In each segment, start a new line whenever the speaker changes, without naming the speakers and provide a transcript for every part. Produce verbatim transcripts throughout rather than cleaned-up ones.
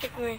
Plastic में।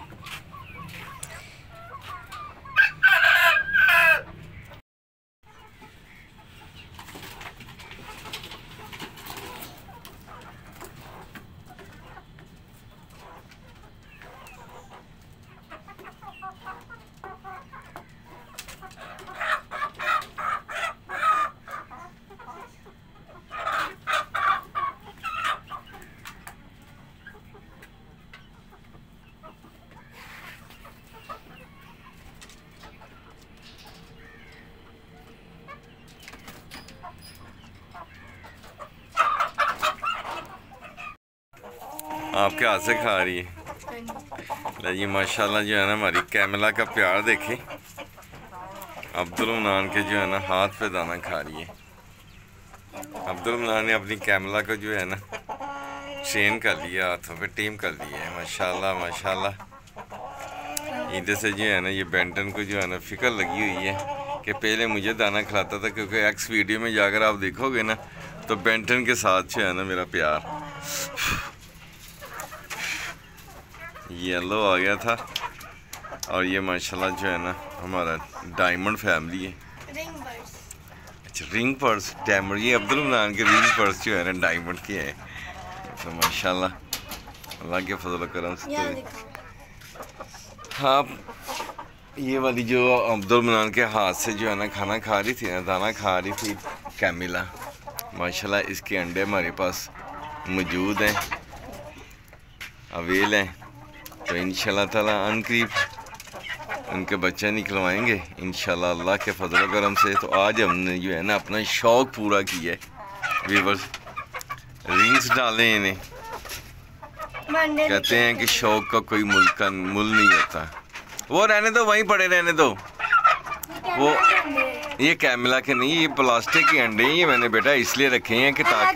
आपके हाथ से खा रही है जी माशाल्लाह। जो है ना हमारी कैमला का प्यार देखे, अब्दुल मनान के जो है ना हाथ पे दाना खा रही है। अब्दुल मनान ने अपनी कैमला को जो है ना ट्रेन कर लिया, हाथों पे टीम कर ली है माशाल्लाह माशाल्लाह। इधर से जो है ना ये बेंटन को जो है ना फिक्र लगी हुई है कि पहले मुझे दाना खिलाता था, क्योंकि एक्स वीडियो में जाकर आप देखोगे ना तो बेंटन के साथ जो है ना मेरा प्यार। येलो आ गया था और ये माशाल्लाह जो है ना हमारा डायमंड फैमिली है।
Ring birds.
अच्छा रिंग पर्स डायमंड, ये अब्दुल मनान के रिंग पर्स जो है ना डायमंड के हैं। तो माशाल्लाह अल्लाह के फजल करम से। हाँ ये वाली जो अब्दुल मनान के हाथ से जो है ना खाना खा रही थी ना, दाना खा रही थी कैमिला, माशाल्लाह इसके अंडे हमारे पास मौजूद हैं, अवेल हैं। तो इंशाल्लाह ताला अनकरीब उनके बच्चे निकलवाएंगे इंशाल्लाह अल्लाह के फजल करम से। तो आज हमने जो है ना अपना शौक़ पूरा किया है। वीवर्स रिंग्स डाले इन्हें, कहते हैं कि शौक़ का कोई मुल का मुल नहीं होता। वो रहने दो, वहीं पड़े रहने दो। वो ये कैमला के नहीं, ये प्लास्टिक के अंडे हैं। ये मैंने बेटा इसलिए रखे हैं कि ताकि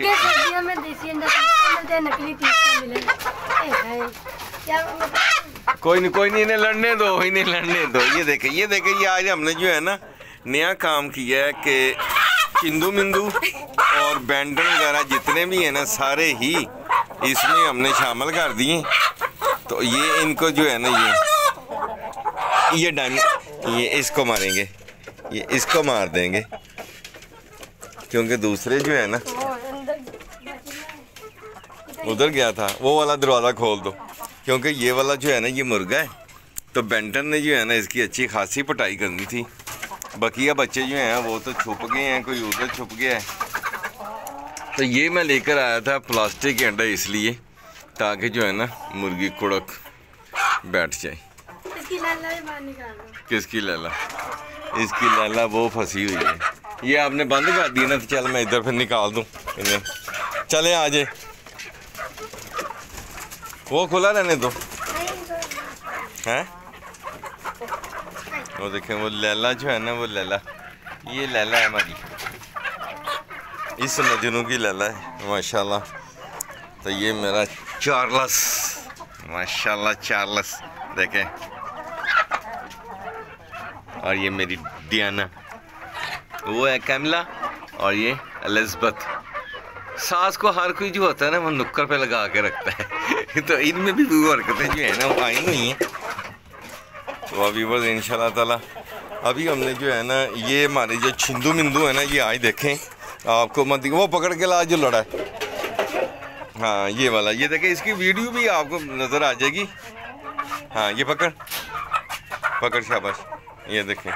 कोई नहीं कोई नहीं इन्हें लड़ने दो, इन्हें लड़ने दो। ये देखे ये देखे ये आज हमने जो है ना नया काम किया है कि चिंदू मिंदू और बैंडन वगैरह जितने भी हैं ना सारे ही इसमें हमने शामिल कर दिए। तो ये इनको जो है ना ये ये डायमंड ये इसको मारेंगे, ये इसको मार देंगे, क्योंकि दूसरे जो है ना उधर गया था। वो वाला दरवाज़ा खोल दो, क्योंकि ये वाला जो है ना ये मुर्गा है। तो बेंटन ने जो है ना इसकी अच्छी खासी पिटाई करनी थी। बकिया बच्चे जो हैं वो तो छुप गए हैं, कोई उधर छुप गया है। तो ये मैं लेकर आया था प्लास्टिक के अंडा इसलिए ताकि जो है ना मुर्गी कुड़क बैठ जाए।
इसकी लैला भी बाहर निकाल दो।
किसकी लैला? इसकी लैला वो फंसी हुई है। ये आपने बंद कर दी ना, तो चल मैं इधर फिर निकाल दूँ इन्हें। चले आ जाए, वो खुला रहने दो। हैं वो देखें वो लैला जो है ना, वो लैला ये लैला है हमारी, इस मजनू की लैला है माशाल्लाह। तो ये मेरा चार्लस माशाल्लाह चार्लस देखें, और ये मेरी डियाना, वो है कैमला, और ये एलिज़ाबेथ। सास को हर कोई जो होता है ना वो नुक्कड़ पे लगा के रखता है। तो इनमें भी वो हरकतें जो है ना वो आई हुई हैं। तो अभी बस इंशाल्लाह ताला अभी हमने जो है ना ये हमारे जो छिंदू मिंदू है ना ये आज देखें आपको मत, वो पकड़ के ला जो लड़ा है। हाँ ये वाला ये देखें, इसकी वीडियो भी आपको नज़र आ जाएगी। हाँ ये पकड़ पकड़ शाबाश। ये देखें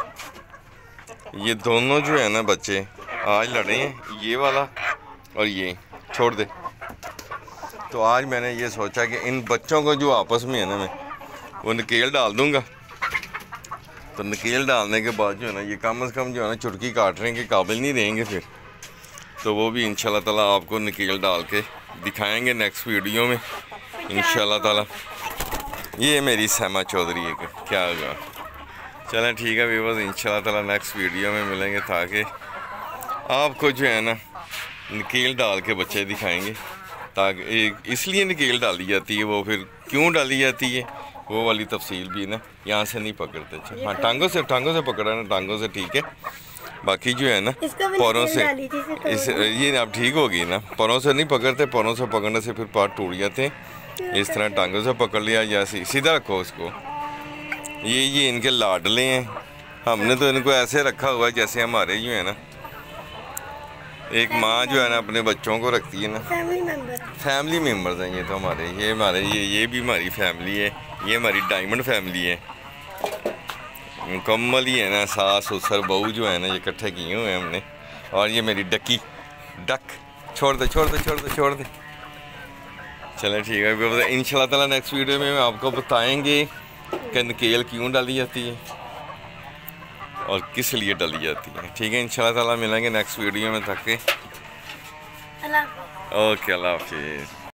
ये दोनों जो है ना बच्चे आज लड़े हैं, ये वाला और ये छोड़ दे। तो आज मैंने ये सोचा कि इन बच्चों को जो आपस में है ना मैं वो नकेल डाल दूंगा। तो नकेल डालने के बाद जो है ना ये कम अज़ कम जो है ना चुटकी काटने के काबिल नहीं रहेंगे फिर। तो वो भी इंशाल्लाह ताला आपको नकेल डाल के दिखाएंगे नेक्स्ट वीडियो में इंशाल्लाह ताला। ये मेरी सहमा चौधरी है क्या होगा। चलें ठीक है व्यूअर्स, इंशाल्लाह ताला नेक्स्ट वीडियो में मिलेंगे ताकि आपको जो है ना नकेल डाल के बच्चे दिखाएंगे। ताकि इसलिए नकेल डाली जाती है, वो फिर क्यों डाली जाती है वो वाली तफसील भी ना यहाँ से नहीं पकड़ते। हाँ टांगों से टांगों से पकड़ा ना, टांगों से ठीक है। बाकी जो है ना पैरों से इस ये अब ठीक होगी ना, पैरों से नहीं पकड़ते, पैरों से पकड़ने से फिर पार टूट जाते हैं। इस तरह टांगों से पकड़ लिया या सीधा रखो उसको। ये ये इनके लाडले हैं, हमने तो इनको ऐसे रखा हुआ है जैसे हमारे जो है ना एक माँ जो है ना अपने बच्चों को रखती है ना,
फैमिली मेंबर
फैमिली मेम्बर्स हैं ये तो हमारे। ये हमारे ये ये भी हमारी फैमिली है, ये हमारी डायमंड फैमिली है, मुकम्मल ही है ना। सास ससुर बहू जो है ना ये इकट्ठे किए हुए हैं हमने। और ये मेरी डकी डक, छोड़ दे छोड़ दे छोड़ दे छोड़ दे। चलें ठीक है, इंशाल्लाह ताला नेक्स्ट वीडियो में आपको बताएंगे कि नकेल क्यों डाली जाती है और किस लिए डाली जाती है। ठीक है, इंशाल्लाह ताला मिलेंगे नेक्स्ट वीडियो में। तक के
अल्लाह
ओके, अल्लाह हाफिज़।